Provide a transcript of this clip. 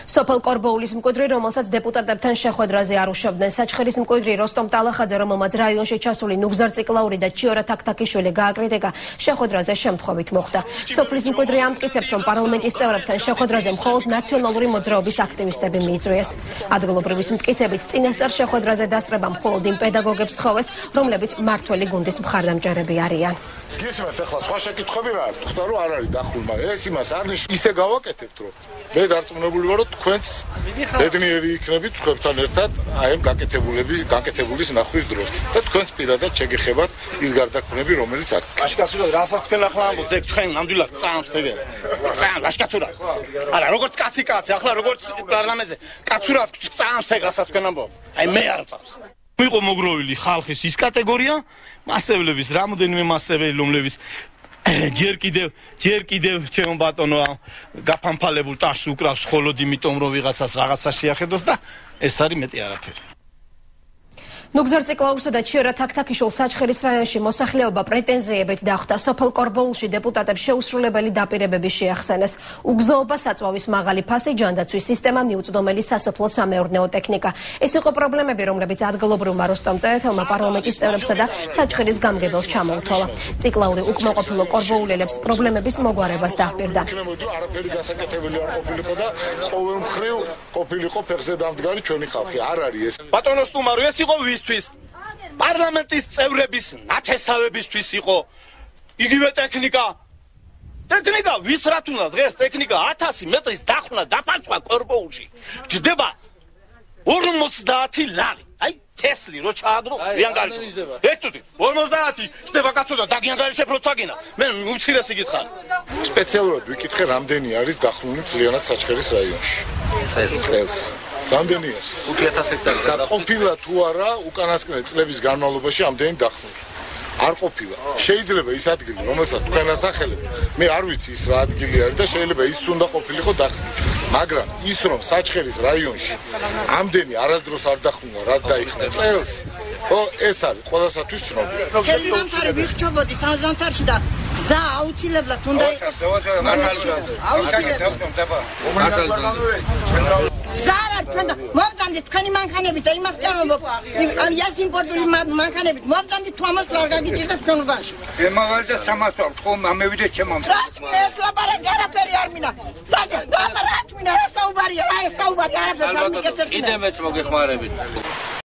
სოფელ კორბოულის მკვიდრი, რომელსაც დეპუტატებთან შეხვედრაზე არ უშობდნენ. საჩხერის მკვიდრი როსტომ ტალახაძე, რომელმაც რაიონში ჩასული ნუგზარ ციკლაური და ჩიორა თაქთაქიშვილი გააკრიტიკა, შეხვედრაზე შემთხვევით მოხვდა. სოფლის მკვიდრი ამტკიცებს, რომ პარლამენტის წევრებთან შეხვედრაზე მხოლოდ ნაციონალური მოძრაობის აქტივისტები მიიწვიეს. ადგილობრივის მტკიცებით, წინასწარ შეხვედრაზე დასწრება მხოლოდ იმ პედაგოგებს თხოვეს, რომლებიც მართველი გუნდის მხარდამჭერები არიან. გისმენთ ახლა სხვა შეკითხვები რა არის? თქვა რომ არ არის დახული, მაგრამ ეს იმას არ ნიშნავს. ისე გავაკეთებთ რომ მე დარწმუნებული ვარ რომ თქვენც ბედნიერი იქნებით თქვენთან ერთად აი ამ გაკეთებულის ნახვის დროს და თქვენს პირადად შეგეხებათ ის გარდაქმნები რომელიც აქ. ლაშკაცურად რასაც თქვენ ახლა ამბობთ, ეგ თქვენ ნამდვილად წამს ეგ. წამ ლაშკაცურად. არა, როგორც კაცი, ახლა როგორც პარლამენტზე კაცურად წამს ეგ რასაც თქვენ ამბობთ. აი მე არ წამს. იყო მოგროვილი ხალხის ის კატეგორია, მასევლების, რამოდენიმე მასეველი, რომლებიც ჯერ კიდევ ჩემო ბატონო გაფანფალებულ ტაშს უკრავს მხოლოდ იმიტომ რომ ვიღაცას რაღაცა შეახედოს და ეს არის მეტი არაფერი. ნუგზარ ციკლაურსა და ჩიორა თაქთაქიშვილს საჩხერის რაიონში მოსახლეობა პრეტენზიებით დახვდა. სოფელ კორბოულში დეპუტატებს შეუსრულებელი დაპირებები შეახსენეს. უგზოობა საწვავის მაღალი ფასი, ჯანდაცვის სისტემა, მიუწვდომელი სასოფლო სამეურნეო ტექნიკა. ეს იყო პრობლემები, რომლებიც ადგილობრივმა როსტომ წერეთელმა პარლამენტის წევრებსა და საჩხერის გამგებელს ჩამოუთვალა. ციკლაური უკმაყოფილო კორბოულელებს პრობლემების მოგვარებას დაჰპირდა. არაფერი გასაკეთებელი არ ყოფილიყო და ყოველმხრივ ყოფილიყო ფეხზე დამდგარი ჩვენი ხალხი. არ არის ეს. ბატონო სტუმარო, ეს იყო პარლამენტის წევრების ნათესავებისთვის იყო იგივე ტექნიკა ვის რათ უნდა დღეს ტექნიკა 1000 მეტრის დახვრა დაფარცხვა კორბოულში ჯდება 50 ლარი აი თესლი რო ჩააგდო რიანგარიში ეცუდი 50 ჯდება კაცო და დაგიანგარი შეფროცაგინა მე უცირესი გითხარი სპეციალურად ვიკითხე რამდენი არის დახვრული ძალიანად საჩხერის რაიონში წელს რამდენი არის 5000 ჰექტარი და ყოფილა თუ არა უკანასკნელი წლების განმავლობაში ამდენი დახვრული არ ყოფილა შეიძლება ის ადგილი რომელსაც თქვენ ასახელებთ მე არ ვიცი ის რა ადგილი არის და შეიძლება ის უნდა ყოფილიყო დახვრული მაგრამ ის რომ საჩხერის რაიონში ამდენი არასდროს არ დახვრულა რაც დაიხსნა წელს ხო ეს არის ყველასათვის ცნობილი ხელი ზამთარი ვიხჩობოდით ამ ზამთარში და გზა აუცილებლად უნდა იყოს ზარა ჩვენ მოვძანდით თქვენი მანქანებით და იმას წამობ ის იმპორტული მანქანებით მოვძანდით თუ ამას არ გაგიჭირდა თქვენ უბანში მაგალითად 300 ვარ ხო ამევიდე ჩემო ეს ლაპარაკი არაფერი არ მინდა საჯა ლაპარაკი მინდა რა საუბარია რა ეს საუბარი არაფერს არ მიკეთებ კიდე მეც მოგეხმარებით